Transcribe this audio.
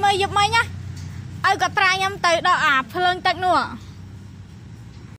mới giúp mấy nhá ai có trai nhắm tới đó à phơi tận nữa